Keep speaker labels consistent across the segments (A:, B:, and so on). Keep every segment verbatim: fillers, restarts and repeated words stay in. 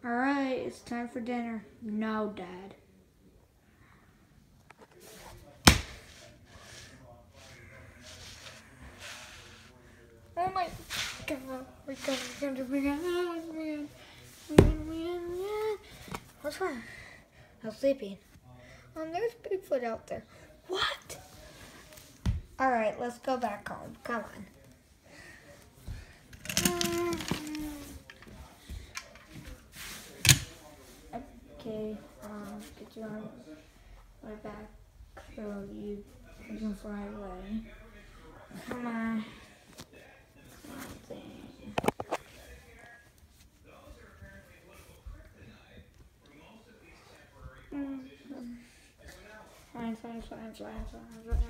A: Alright, it's time for dinner. No, Dad. Oh my god, we're gonna, we're gonna, we're gonna, we're gonna, we're gonna, we're gonna. What's wrong? I was sleeping. Um, there's Bigfoot out there. What? Alright, let's go back home. Come on. Okay, um, get you on my back so you, you can fly away. Come on. Mm-hmm. Fine, fine, fine, fine, fine, fine,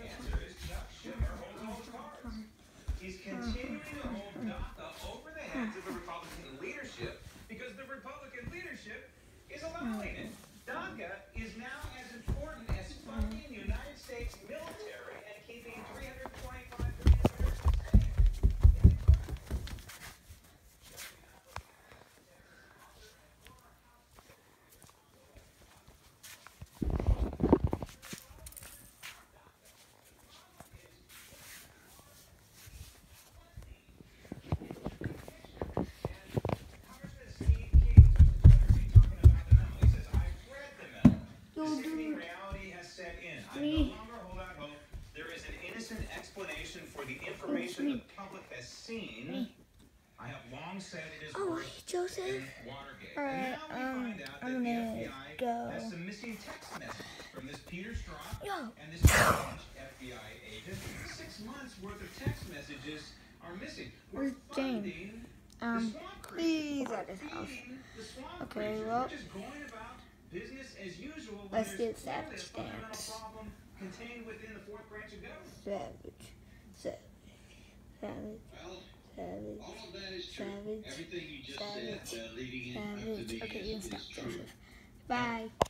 A: fine.
B: He's continuing to hold DACA over the heads of the Republican leadership because the Republican leadership is allowing it. DACA is now as important as funding the United States military and keeping three hundred twenty-five million Americans safe. I no longer hold out hope. There is an innocent explanation for the information the public has seen. I have long said it is
A: oh,
B: worse
A: Joseph.
B: than Watergate.
A: All right,
B: and now we
A: um,
B: find out that
A: I'm
B: the
A: gonna
B: F B I
A: go.
B: has some missing text messages from this Peter Strzok
A: Yo.
B: and this F B I agent. Six months worth of text messages are missing.
A: Where's Jane? Um, please at his house. Okay, well,
B: business as usual.
A: Let's get Savage Dance.
B: Contained within the fourth branch of government.
A: Savage, savage, savage,
C: Well,
A: savage,
C: all of that is true.
A: savage,
C: Everything you just
A: savage,
C: said uh, leading in up to
A: savage.
C: the
A: Okay, you can
C: is,
A: stop,
C: is true.
A: Joseph. Bye.